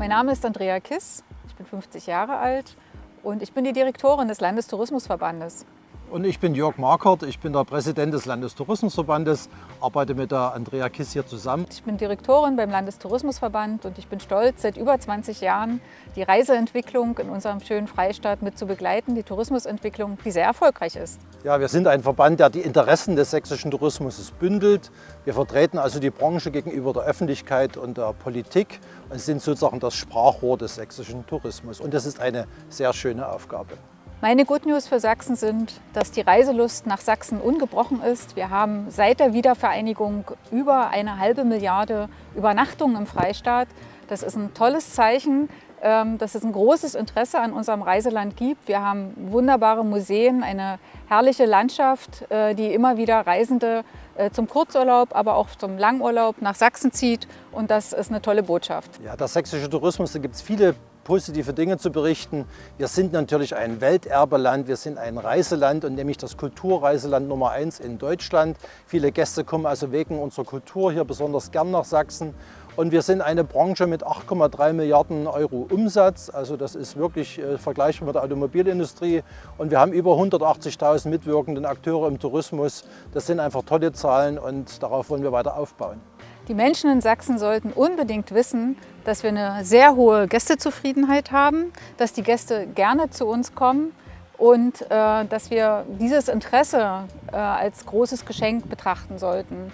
Mein Name ist Andrea Kiss, ich bin 50 Jahre alt und ich bin die Direktorin des Landestourismusverbandes. Und ich bin Jörg Markert, ich bin der Präsident des Landestourismusverbandes, arbeite mit der Andrea Kiss hier zusammen. Ich bin Direktorin beim Landestourismusverband und ich bin stolz, seit über 20 Jahren die Reiseentwicklung in unserem schönen Freistaat mit zu begleiten, die Tourismusentwicklung, die sehr erfolgreich ist. Ja, wir sind ein Verband, der die Interessen des sächsischen Tourismus bündelt. Wir vertreten also die Branche gegenüber der Öffentlichkeit und der Politik und sind sozusagen das Sprachrohr des sächsischen Tourismus. Und das ist eine sehr schöne Aufgabe. Meine Good News für Sachsen sind, dass die Reiselust nach Sachsen ungebrochen ist. Wir haben seit der Wiedervereinigung über 1,5 Milliarden Übernachtungen im Freistaat. Das ist ein tolles Zeichen, dass es ein großes Interesse an unserem Reiseland gibt. Wir haben wunderbare Museen, eine herrliche Landschaft, die immer wieder Reisende zum Kurzurlaub, aber auch zum Langurlaub nach Sachsen zieht. Und das ist eine tolle Botschaft. Ja, der sächsische Tourismus, da gibt es viele positive Dinge zu berichten. Wir sind natürlich ein Welterbeland, wir sind ein Reiseland und nämlich das Kulturreiseland Nummer 1 in Deutschland. Viele Gäste kommen also wegen unserer Kultur hier besonders gern nach Sachsen. Und wir sind eine Branche mit 8,3 Milliarden Euro Umsatz, also das ist wirklich vergleichbar mit der Automobilindustrie. Und wir haben über 180.000 mitwirkenden Akteure im Tourismus. Das sind einfach tolle Zahlen und darauf wollen wir weiter aufbauen. Die Menschen in Sachsen sollten unbedingt wissen, dass wir eine sehr hohe Gästezufriedenheit haben, dass die Gäste gerne zu uns kommen und dass wir dieses Interesse als großes Geschenk betrachten sollten.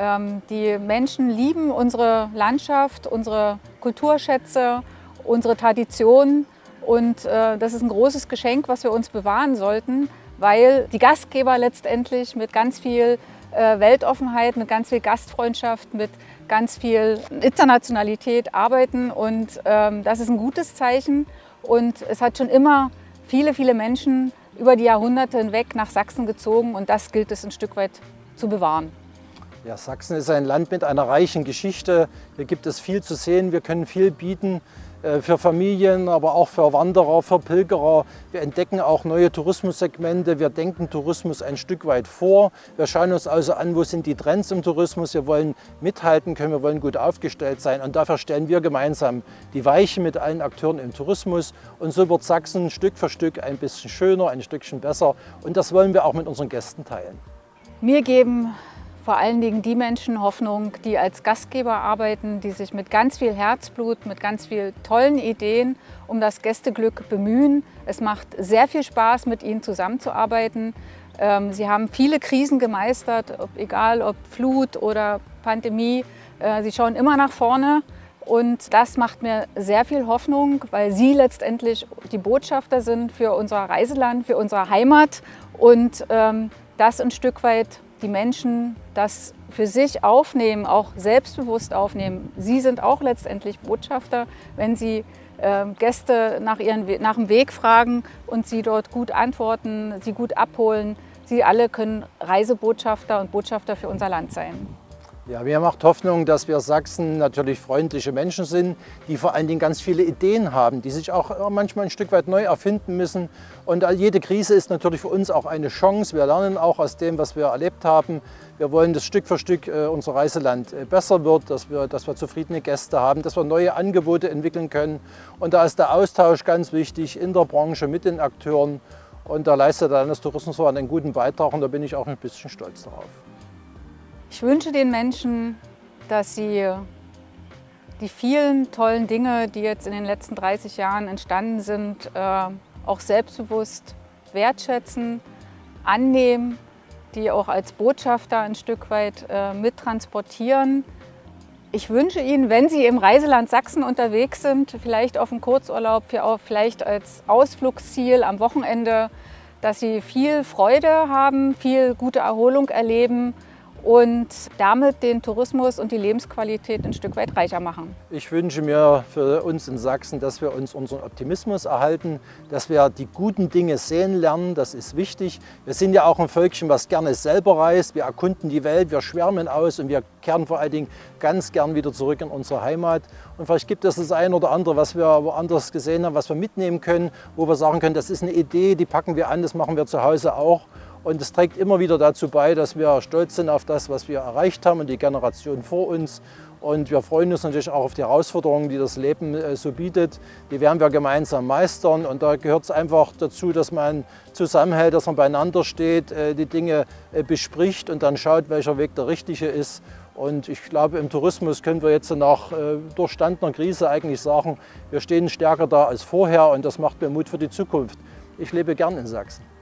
Die Menschen lieben unsere Landschaft, unsere Kulturschätze, unsere Traditionen und das ist ein großes Geschenk, was wir uns bewahren sollten, weil die Gastgeber letztendlich mit ganz viel Weltoffenheit, mit ganz viel Gastfreundschaft, mit ganz viel Internationalität arbeiten und das ist ein gutes Zeichen und es hat schon immer viele Menschen über die Jahrhunderte hinweg nach Sachsen gezogen und das gilt es ein Stück weit zu bewahren. Ja, Sachsen ist ein Land mit einer reichen Geschichte. Hier gibt es viel zu sehen, wir können viel bieten für Familien, aber auch für Wanderer, für Pilgerer. Wir entdecken auch neue Tourismussegmente, wir denken Tourismus ein Stück weit vor. Wir schauen uns also an, wo sind die Trends im Tourismus. Wir wollen mithalten können, wir wollen gut aufgestellt sein und dafür stellen wir gemeinsam die Weichen mit allen Akteuren im Tourismus. Und so wird Sachsen Stück für Stück ein bisschen schöner, ein Stückchen besser und das wollen wir auch mit unseren Gästen teilen. Mir geben vor allen Dingen die Menschen Hoffnung, die als Gastgeber arbeiten, die sich mit ganz viel Herzblut, mit ganz viel tollen Ideen um das Gästeglück bemühen. Es macht sehr viel Spaß, mit ihnen zusammenzuarbeiten. Sie haben viele Krisen gemeistert, egal ob Flut oder Pandemie. Sie schauen immer nach vorne und das macht mir sehr viel Hoffnung, weil sie letztendlich die Botschafter sind für unser Reiseland, für unsere Heimat und das ein Stück weit die Menschen das für sich aufnehmen, auch selbstbewusst aufnehmen. Sie sind auch letztendlich Botschafter, wenn sie Gäste nach dem Weg fragen und sie dort gut antworten, sie gut abholen. Sie alle können Reisebotschafter und Botschafter für unser Land sein. Ja, mir macht Hoffnung, dass wir Sachsen natürlich freundliche Menschen sind, die vor allen Dingen ganz viele Ideen haben, die sich auch manchmal ein Stück weit neu erfinden müssen. Und jede Krise ist natürlich für uns auch eine Chance. Wir lernen auch aus dem, was wir erlebt haben. Wir wollen, dass Stück für Stück unser Reiseland besser wird, dass wir zufriedene Gäste haben, dass wir neue Angebote entwickeln können. Und da ist der Austausch ganz wichtig in der Branche mit den Akteuren. Und da leistet der Landestourismusverband einen guten Beitrag und da bin ich auch ein bisschen stolz darauf. Ich wünsche den Menschen, dass sie die vielen tollen Dinge, die jetzt in den letzten 30 Jahren entstanden sind, auch selbstbewusst wertschätzen, annehmen, die auch als Botschafter ein Stück weit mittransportieren. Ich wünsche Ihnen, wenn Sie im Reiseland Sachsen unterwegs sind, vielleicht auf dem Kurzurlaub, vielleicht als Ausflugsziel am Wochenende, dass Sie viel Freude haben, viel gute Erholung erleben und damit den Tourismus und die Lebensqualität ein Stück weit reicher machen. Ich wünsche mir für uns in Sachsen, dass wir uns unseren Optimismus erhalten, dass wir die guten Dinge sehen lernen, das ist wichtig. Wir sind ja auch ein Völkchen, was gerne selber reist, wir erkunden die Welt, wir schwärmen aus und wir kehren vor allen Dingen ganz gern wieder zurück in unsere Heimat. Und vielleicht gibt es das ein oder andere, was wir woanders gesehen haben, was wir mitnehmen können, wo wir sagen können, das ist eine Idee, die packen wir an, das machen wir zu Hause auch. Und es trägt immer wieder dazu bei, dass wir stolz sind auf das, was wir erreicht haben und die Generation vor uns. Und wir freuen uns natürlich auch auf die Herausforderungen, die das Leben so bietet. Die werden wir gemeinsam meistern. Und da gehört es einfach dazu, dass man zusammenhält, dass man beieinander steht, die Dinge bespricht und dann schaut, welcher Weg der richtige ist. Und ich glaube, im Tourismus können wir jetzt nach durchstandener Krise eigentlich sagen, wir stehen stärker da als vorher und das macht mir Mut für die Zukunft. Ich lebe gern in Sachsen.